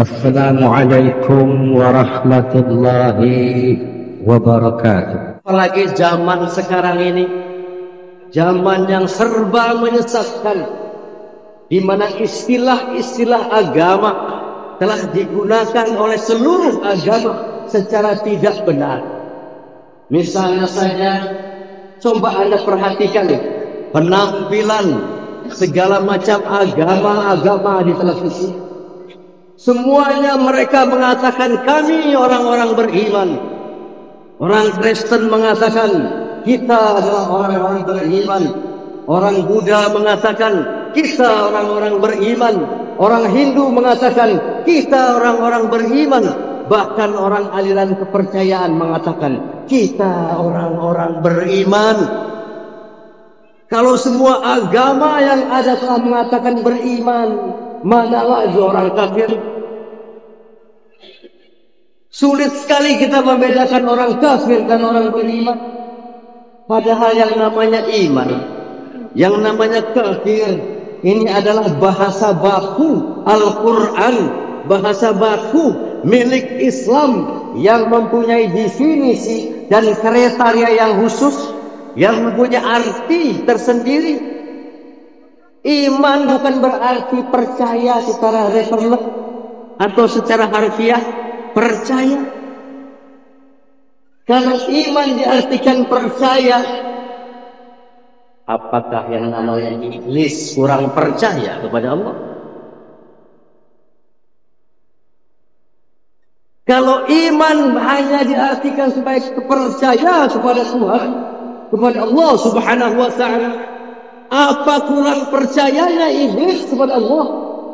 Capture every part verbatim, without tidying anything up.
Assalamualaikum warahmatullahi wabarakatuh. Apalagi zaman sekarang ini, zaman yang serba menyesatkan, di mana istilah-istilah agama telah digunakan oleh seluruh agama secara tidak benar. Misalnya saja, coba Anda perhatikan penampilan segala macam agama-agama di televisi. Semuanya mereka mengatakan kami orang-orang beriman. Orang Kristen mengatakan kita adalah orang-orang beriman. Orang Buddha mengatakan kita orang-orang beriman. Orang Hindu mengatakan kita orang-orang beriman. Bahkan orang aliran kepercayaan mengatakan kita orang-orang beriman. Kalau semua agama yang ada telah mengatakan beriman, mana lagi orang kafir? Sulit sekali kita membedakan orang kafir dan orang beriman. Padahal yang namanya iman, yang namanya kafir, ini adalah bahasa baku Al-Quran, bahasa baku milik Islam yang mempunyai definisi dan kriteria yang khusus, yang mempunyai arti tersendiri. Iman bukan berarti percaya secara refleks atau secara harfiah percaya. Kalau iman diartikan percaya, apakah yang namanya iblis kurang percaya kepada Allah? Kalau iman hanya diartikan sebagai percaya kepada Tuhan, kepada Allah Subhanahu wa ta'ala, apa kurang percayanya iblis kepada Allah?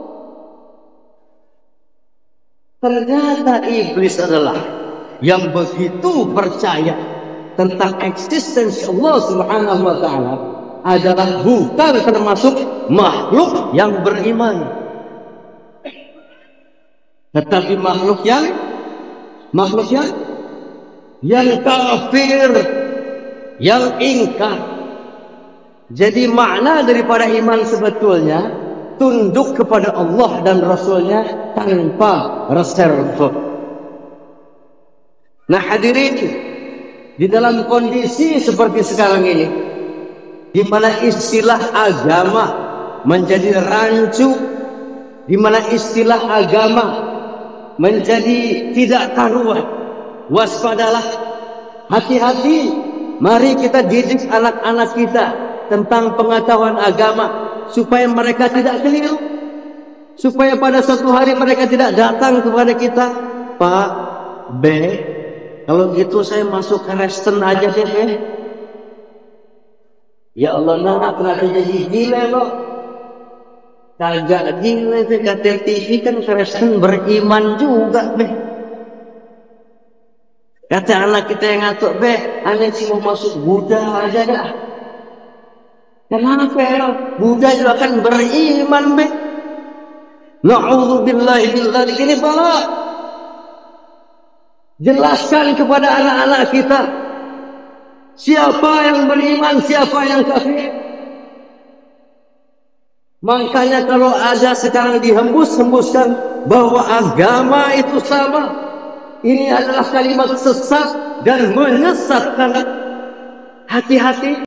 Ternyata iblis adalah yang begitu percaya tentang eksistensi Allah Subhanahu wa ta'ala, adalah bukan termasuk makhluk yang beriman, tetapi makhluk yang makhluk yang yang kafir, yang ingkar. Jadi makna daripada iman sebetulnya tunduk kepada Allah dan Rasulnya tanpa reserve. Nah hadirin, di dalam kondisi seperti sekarang ini, di mana istilah agama menjadi rancu, di mana istilah agama menjadi tidak karuan, waspadalah, hati-hati. Mari kita didik anak-anak kita tentang pengetahuan agama, supaya mereka tidak keliru, supaya pada suatu hari mereka tidak datang kepada kita, Pak B, kalau gitu saya masuk ke Kristen aja deh B. Ya Allah, nak kenapa jadi gila lo? Kagak gila itu, kata T V kan Kristen beriman juga B. Kata anak kita yang ngatuk B, anak sih mau masuk Buddha aja dah. Kenapa ya? Buddha juga kan beriman be. Na'udzubillahi min dzalik. Ini bala. Jelaskan kepada anak-anak kita siapa yang beriman, siapa yang kafir. Makanya kalau ada sekarang dihembus-hembuskan bahwa agama itu sama, ini adalah kalimat sesat dan menyesatkan. Hati-hati.